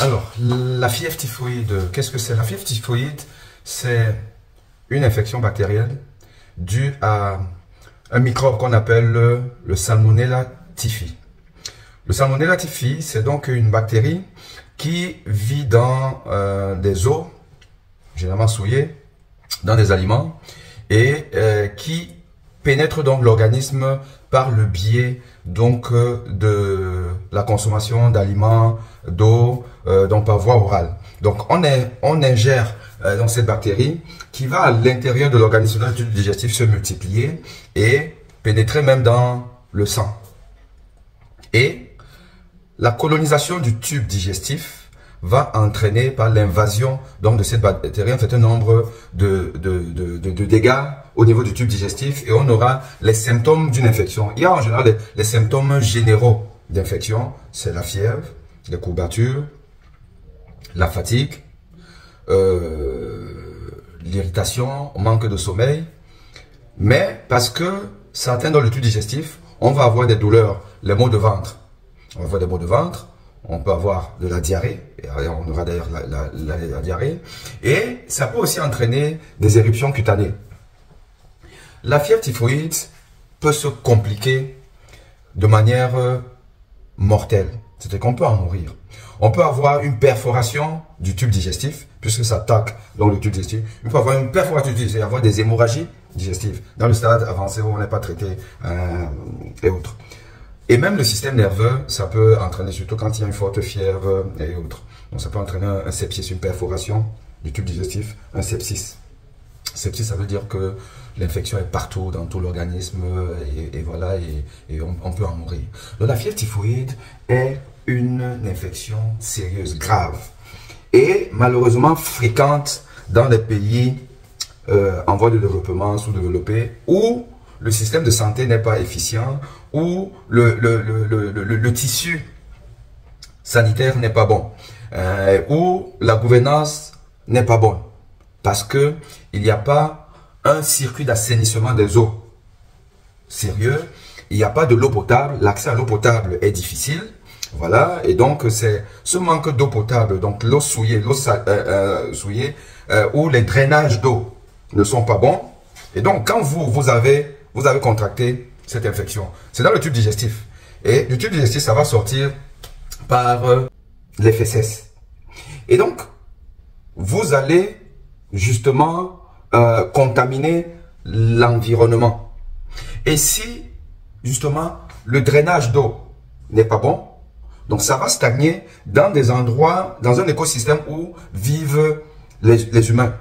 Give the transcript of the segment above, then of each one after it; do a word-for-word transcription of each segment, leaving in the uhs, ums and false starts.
Alors, la fièvre typhoïde, qu'est-ce que c'est? La fièvre typhoïde, c'est une infection bactérienne due à un microbe qu'on appelle le, le Salmonella typhi. Le Salmonella typhi, c'est donc une bactérie qui vit dans euh, des eaux, généralement souillées, dans des aliments, et euh, qui pénètre donc l'organisme par le biais donc euh, de la consommation d'aliments, d'eau, euh, donc par voie orale. Donc on, est, on ingère euh, donc cette bactérie qui va à l'intérieur de l'organisme, dans le tube digestif, se multiplier et pénétrer même dans le sang. Et la colonisation du tube digestif va entraîner par l'invasion donc de cette bactérie un certain nombre de, de, de, de, de dégâts au niveau du tube digestif, et on aura les symptômes d'une infection. Il y a en général les, les symptômes généraux d'infection, c'est la fièvre, les courbatures, la fatigue, euh, l'irritation, manque de sommeil, mais parce que ça atteint dans le tube digestif, on va avoir des douleurs, les maux de ventre. On va avoir des maux de ventre, on peut avoir de la diarrhée, et on aura d'ailleurs la, la, la, la diarrhée, et ça peut aussi entraîner des éruptions cutanées. La fièvre typhoïde peut se compliquer de manière mortelle, c'est-à-dire qu'on peut en mourir. On peut avoir une perforation du tube digestif, puisque ça attaque dans le tube digestif. On peut avoir une perforation du tube digestif, avoir des hémorragies digestives dans le stade avancé où on n'est pas traité euh, et autres. Et même le système nerveux, ça peut entraîner, surtout quand il y a une forte fièvre et autres. Donc ça peut entraîner un, un sepsis, une perforation du tube digestif, un sepsis. Sepsis, ça veut dire que l'infection est partout dans tout l'organisme et, et voilà, et, et on, on peut en mourir. Donc la fièvre typhoïde est une infection sérieuse, grave, et malheureusement fréquente dans les pays euh, en voie de développement, sous-développés, où le système de santé n'est pas efficient, où le, le, le, le, le, le tissu sanitaire n'est pas bon, euh, où la gouvernance n'est pas bonne, parce que il n'y a pas un circuit d'assainissement des eaux sérieux, il n'y a pas de l'eau potable, l'accès à l'eau potable est difficile, voilà, et donc c'est ce manque d'eau potable, donc l'eau souillée, l'eau euh, euh, souillée, euh, où les drainages d'eau ne sont pas bons, et donc quand vous, vous avez, vous avez contracté cette infection, c'est dans le tube digestif, et le tube digestif, ça va sortir par euh, les fesses, et donc vous allez justement euh, contaminer l'environnement. Et si justement le drainage d'eau n'est pas bon, donc ça va stagner dans des endroits, dans un écosystème où vivent les, les humains.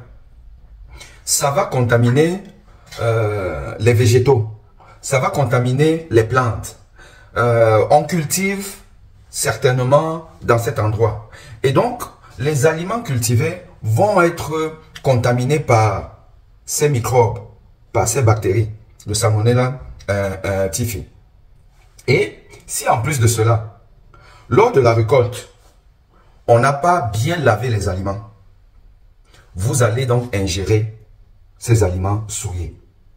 Ça va contaminer euh, les végétaux, ça va contaminer les plantes. Euh, on cultive certainement dans cet endroit. Et donc, les aliments cultivés vont être contaminés par ces microbes, par ces bactéries, le Salmonella euh, euh, typhi. Et si en plus de cela, lors de la récolte, on n'a pas bien lavé les aliments, vous allez donc ingérer ces aliments souillés.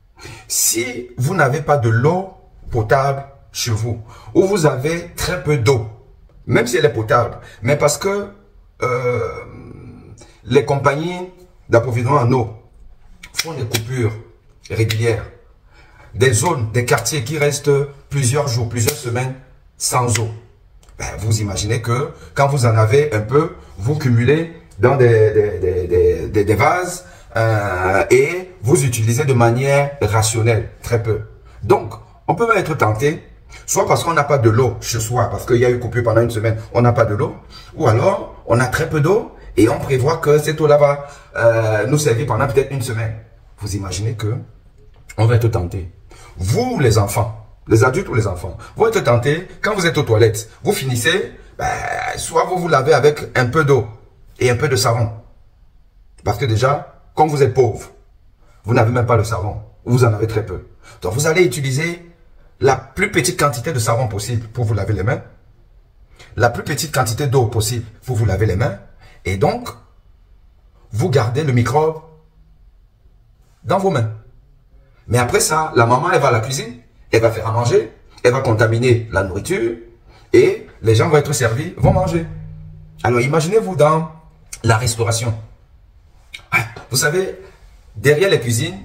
Si vous n'avez pas de l'eau potable chez vous, ou vous avez très peu d'eau, même si elle est potable, mais parce que euh, les compagnies d'approvisionnement en eau font des coupures régulières, des zones, des quartiers qui restent plusieurs jours, plusieurs semaines sans eau, ben, vous imaginez que quand vous en avez un peu, vous cumulez dans des, des, des, des, des, des vases euh, et vous utilisez de manière rationnelle, très peu. Donc, on peut être tenté, soit parce qu'on n'a pas de l'eau chez soi, parce qu'il y a eu coupure pendant une semaine, on n'a pas de l'eau, ou alors on a très peu d'eau et on prévoit que cette eau-là va euh, nous servir pendant peut-être une semaine. Vous imaginez que on va être tenté. Vous, les enfants, les adultes ou les enfants, vous êtes tentés, quand vous êtes aux toilettes, vous finissez, ben, soit vous vous lavez avec un peu d'eau et un peu de savon. Parce que déjà, comme vous êtes pauvre, vous n'avez même pas le savon, vous en avez très peu. Donc vous allez utiliser la plus petite quantité de savon possible pour vous laver les mains, la plus petite quantité d'eau possible pour vous laver les mains, et donc, vous gardez le microbe dans vos mains. Mais après ça, la maman, elle va à la cuisine, elle va faire à manger, elle va contaminer la nourriture, et les gens vont être servis, vont manger. Alors, imaginez-vous dans la restauration. Vous savez, derrière les cuisines,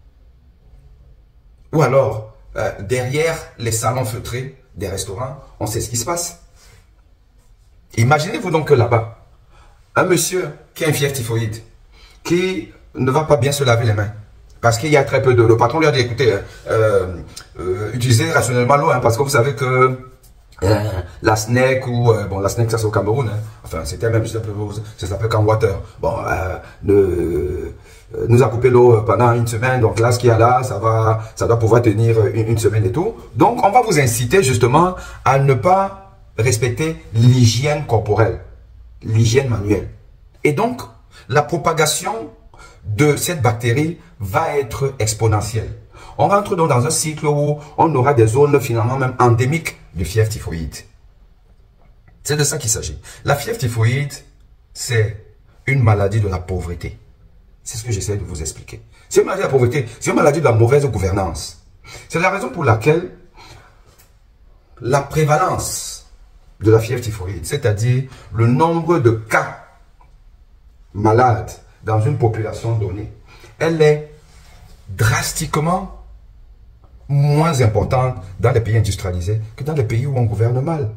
ou alors euh, derrière les salons feutrés des restaurants, on sait ce qui se passe. Imaginez-vous donc que là-bas, un monsieur qui a une fièvre typhoïde, qui ne va pas bien se laver les mains, parce qu'il y a très peu d'eau. Le patron lui a dit, écoutez, euh, euh, utilisez rationnellement l'eau, hein, parce que vous savez que euh, la snake, ou, euh, bon, la snake, ça c'est au Cameroun, hein, enfin, c'était même, ça s'appelle Can Water. Bon, euh, le, euh, nous a coupé l'eau pendant une semaine, donc là, ce qu'il y a là, ça va, ça doit pouvoir tenir une, une semaine et tout. Donc, on va vous inciter justement à ne pas respecter l'hygiène corporelle, l'hygiène manuelle. Et donc, la propagation de cette bactérie va être exponentielle. On rentre donc dans un cycle où on aura des zones finalement même endémiques de fièvre typhoïde. C'est de ça qu'il s'agit. La fièvre typhoïde, c'est une maladie de la pauvreté. C'est ce que j'essaie de vous expliquer. C'est une maladie de la pauvreté, c'est une maladie de la mauvaise gouvernance. C'est la raison pour laquelle la prévalence de la fièvre typhoïde, c'est-à-dire le nombre de cas malades dans une population donnée, elle est drastiquement moins importante dans les pays industrialisés que dans les pays où on gouverne mal.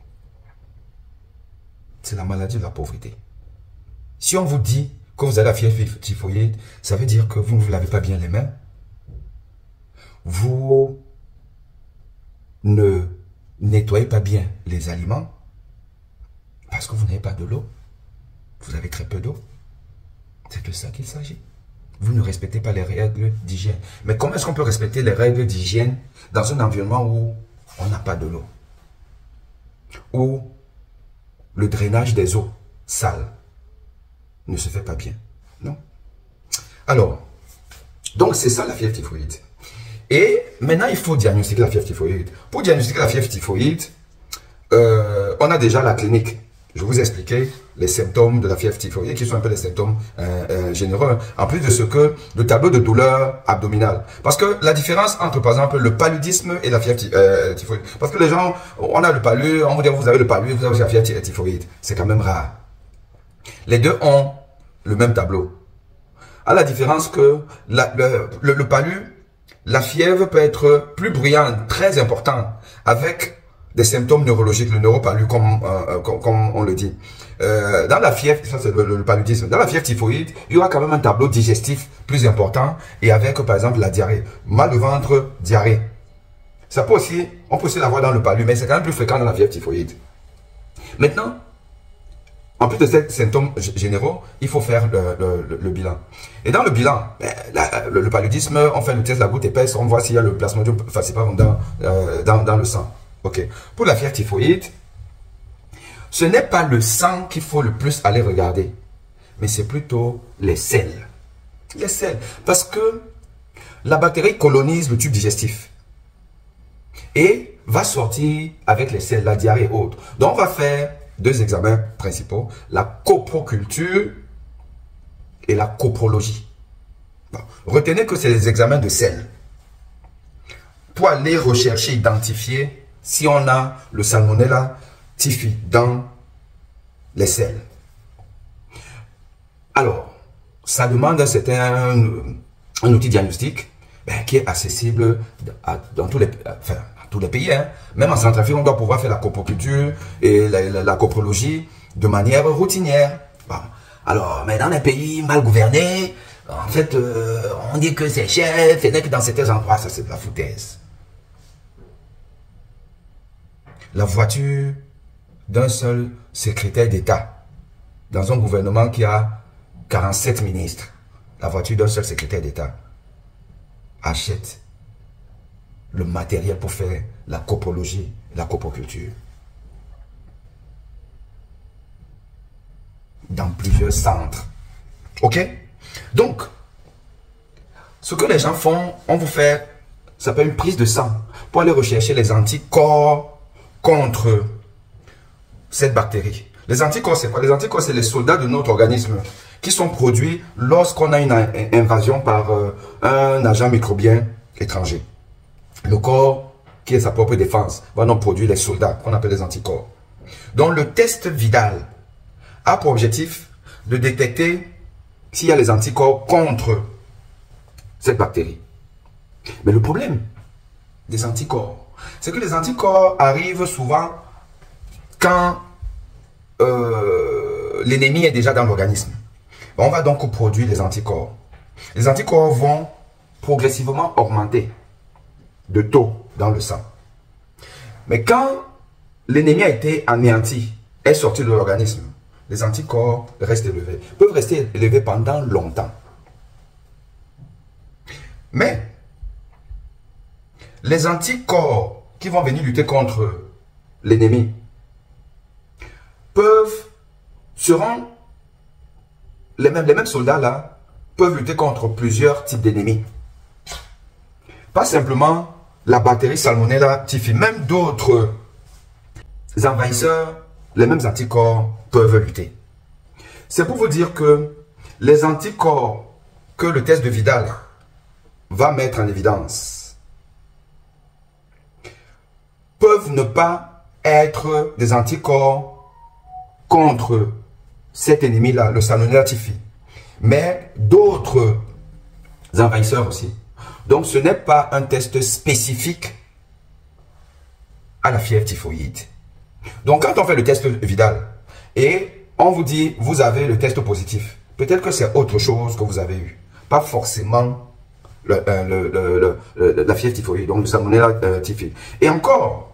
C'est la maladie de la pauvreté. Si on vous dit que vous avez la fièvre typhoïde, ça veut dire que vous ne vous lavez pas bien les mains. Vous ne nettoyez pas bien les aliments parce que vous n'avez pas de l'eau. Vous avez très peu d'eau. C'est de ça qu'il s'agit. Vous ne respectez pas les règles d'hygiène. Mais comment est-ce qu'on peut respecter les règles d'hygiène dans un environnement où on n'a pas de l'eau? Où le drainage des eaux sales ne se fait pas bien? Non. Alors, donc c'est ça la fièvre typhoïde. Et maintenant, il faut diagnostiquer la fièvre typhoïde. Pour diagnostiquer la fièvre typhoïde, euh, on a déjà la clinique. Je vous ai expliqué les symptômes de la fièvre typhoïde, qui sont un peu les symptômes euh, euh, généraux, en plus de ce que le tableau de douleur abdominale. Parce que la différence entre, par exemple, le paludisme et la fièvre euh, typhoïde. Parce que les gens, on a le palud, on vous dit, vous avez le palud, vous avez la fièvre typhoïde. C'est quand même rare. Les deux ont le même tableau. À la différence que la, le, le, le palud, la fièvre peut être plus bruyante, très importante, avec des symptômes neurologiques, le neuropalud, comme, euh, comme, comme on le dit. Euh, dans la fièvre, ça c'est le, le paludisme, dans la fièvre typhoïde, il y aura quand même un tableau digestif plus important, et avec par exemple la diarrhée, mal de ventre, diarrhée. Ça peut aussi, on peut aussi l'avoir dans le palud, mais c'est quand même plus fréquent dans la fièvre typhoïde. Maintenant, en plus de ces symptômes généraux, il faut faire le, le, le, le bilan. Et dans le bilan, ben, la, le, le paludisme, on fait le test de la goutte épaisse, on voit s'il y a le plasmodium falciparum dans, euh, dans, dans le sang. Ok. Pour la fièvre typhoïde, ce n'est pas le sang qu'il faut le plus aller regarder, mais c'est plutôt les selles. Les selles. Parce que la bactérie colonise le tube digestif et va sortir avec les selles, la diarrhée et autres. Donc, on va faire deux examens principaux, la coproculture et la coprologie. Bon. Retenez que c'est des examens de selles pour aller rechercher, identifier si on a le salmonella typhi dans les selles. Alors, ça demande, c'est un, un outil diagnostique ben, qui est accessible à, dans tous les, enfin, tous les pays. Hein. Même en Centrafrique, on doit pouvoir faire la coproculture et la, la, la coprologie de manière routinière. Bon. Alors, mais dans les pays mal gouvernés, en fait, euh, on dit que c'est cher, c'est que dans certains endroits, ça c'est de la foutaise. La voiture d'un seul secrétaire d'État, dans un gouvernement qui a quarante-sept ministres, la voiture d'un seul secrétaire d'État achète le matériel pour faire la coprologie, la coproculture. Dans plusieurs centres. Ok? Donc, ce que les gens font, on vous fait, ça s'appelle une prise de sang, pour aller rechercher les anticorps contre cette bactérie. Les anticorps, c'est quoi? Les anticorps, c'est les soldats de notre organisme qui sont produits lorsqu'on a une invasion par euh, un agent microbien étranger. Le corps, qui est sa propre défense, va donc produire les soldats qu'on appelle les anticorps. Donc, le test Vidal a pour objectif de détecter s'il y a les anticorps contre cette bactérie. Mais le problème des anticorps, c'est que les anticorps arrivent souvent quand euh, l'ennemi est déjà dans l'organisme. On va donc produire les anticorps. Les anticorps vont progressivement augmenter de taux dans le sang. Mais quand l'ennemi a été anéanti, est sorti de l'organisme, les anticorps restent élevés, peuvent rester élevés pendant longtemps. Mais les anticorps qui vont venir lutter contre l'ennemi peuvent, seront, les mêmes, les mêmes soldats là, peuvent lutter contre plusieurs types d'ennemis. Pas simplement la bactérie Salmonella typhi, même d'autres envahisseurs, les mêmes anticorps peuvent lutter. C'est pour vous dire que les anticorps que le test de Vidal va mettre en évidence peuvent ne pas être des anticorps contre cet ennemi-là, le Salmonella typhi, mais d'autres envahisseurs aussi. Donc ce n'est pas un test spécifique à la fièvre typhoïde. Donc quand on fait le test Vidal et on vous dit vous avez le test positif, peut-être que c'est autre chose que vous avez eu, pas forcément le, euh, le, le, le, le, la fièvre typhoïde, donc le Salmonella euh, typhi. Et encore,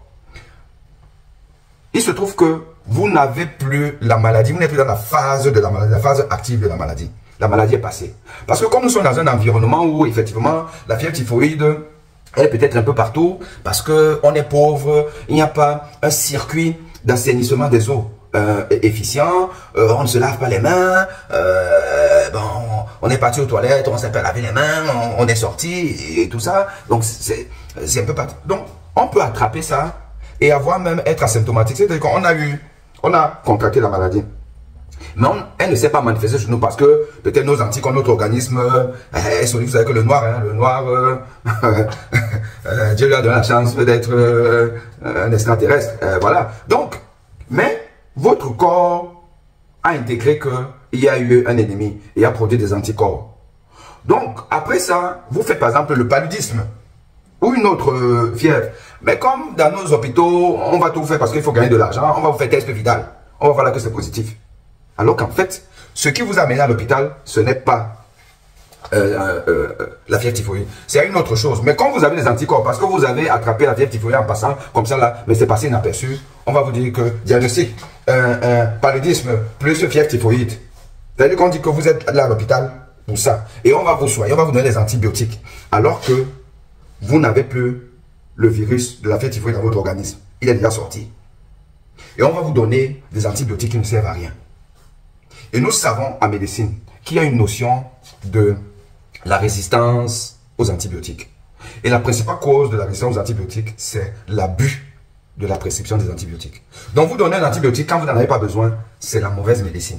il se trouve que vous n'avez plus la maladie, vous n'êtes plus dans la phase de la maladie, la phase active de la maladie. La maladie est passée. Parce que comme nous sommes dans un environnement où effectivement la fièvre typhoïde elle est peut-être un peu partout, parce qu'on est pauvre, il n'y a pas un circuit d'assainissement des eaux euh, efficient, euh, on ne se lave pas les mains, euh, bon, on est parti aux toilettes, on s'est pas lavé les mains, on, on est sorti et tout ça. Donc c'est un peu partout. Donc on peut attraper ça et avoir même être asymptomatique. C'est-à-dire qu'on a eu, on a contracté la maladie. Mais on, elle ne s'est pas manifestée sur nous parce que peut-être nos anticorps, notre organisme, euh, vous savez que le noir, hein, le noir, euh, euh, Dieu lui a donné la chance d'être euh, un extraterrestre, euh, voilà. Donc, mais votre corps a intégré qu'il y a eu un ennemi et a produit des anticorps. Donc, après ça, vous faites par exemple le paludisme ou une autre euh, fièvre. Mais comme dans nos hôpitaux, on va tout faire parce qu'il faut gagner de l'argent, on va vous faire test Vidal. On va voir là que c'est positif. Alors qu'en fait, ce qui vous a amené à l'hôpital, ce n'est pas euh, euh, euh, la fièvre typhoïde. C'est une autre chose. Mais quand vous avez des anticorps, parce que vous avez attrapé la fièvre typhoïde en passant comme ça là, mais c'est passé inaperçu, on va vous dire que diagnostic, euh, euh, paludisme plus fièvre typhoïde. C'est-à-dire qu'on dit que vous êtes là à l'hôpital pour ça. Et on va vous soigner, on va vous donner des antibiotiques. Alors que vous n'avez plus le virus de la fièvre typhoïde dans votre organisme. Il est déjà sorti. Et on va vous donner des antibiotiques qui ne servent à rien. Et nous savons en médecine qu'il y a une notion de la résistance aux antibiotiques. Et la principale cause de la résistance aux antibiotiques, c'est l'abus de la prescription des antibiotiques. Donc vous donnez un antibiotique quand vous n'en avez pas besoin, c'est la mauvaise médecine.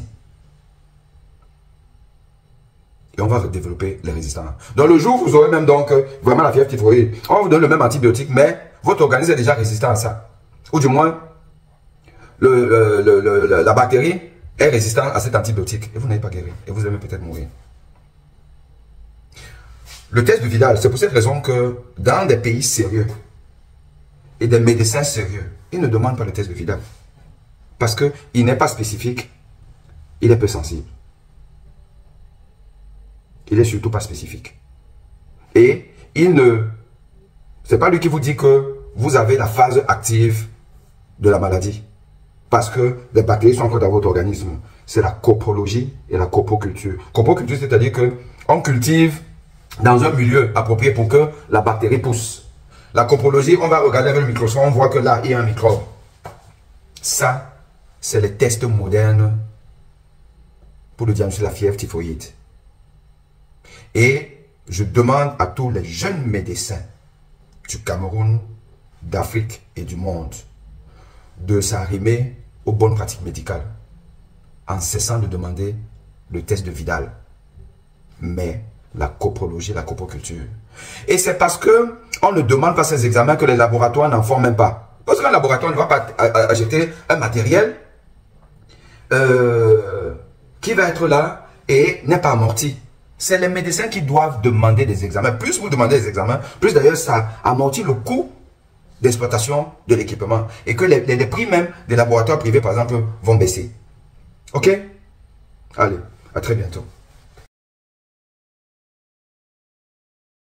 Et on va développer les résistants. Dans le jour, vous aurez même donc vraiment la fièvre typhoïde. On vous donne le même antibiotique, mais votre organisme est déjà résistant à ça. Ou du moins, le, le, le, le, la bactérie est résistante à cet antibiotique. Et vous n'êtes pas guéri. Et vous allez peut-être mourir. Le test de Vidal, c'est pour cette raison que dans des pays sérieux et des médecins sérieux, ils ne demandent pas le test de Vidal. Parce qu'il n'est pas spécifique, il est peu sensible. Il n'est surtout pas spécifique. Et il ne... c'est pas lui qui vous dit que vous avez la phase active de la maladie. Parce que les bactéries sont encore dans votre organisme. C'est la coprologie et la coproculture. Coproculture, c'est-à-dire qu'on cultive dans un milieu approprié pour que la bactérie pousse. La coprologie, on va regarder avec le microscope, on voit que là, il y a un microbe. Ça, c'est les tests modernes pour le diagnostic de la fièvre typhoïde. Et je demande à tous les jeunes médecins du Cameroun, d'Afrique et du monde de s'arrimer aux bonnes pratiques médicales en cessant de demander le test de Vidal, mais la coprologie, la coproculture. Et c'est parce que on ne demande pas ces examens que les laboratoires n'en font même pas. Parce qu'un laboratoire ne va pas acheter un matériel euh, qui va être là et n'est pas amorti. C'est les médecins qui doivent demander des examens. Plus vous demandez des examens, plus d'ailleurs ça amortit le coût d'exploitation de l'équipement. Et que les, les, les prix même des laboratoires privés, par exemple, vont baisser. Ok? Allez, à très bientôt.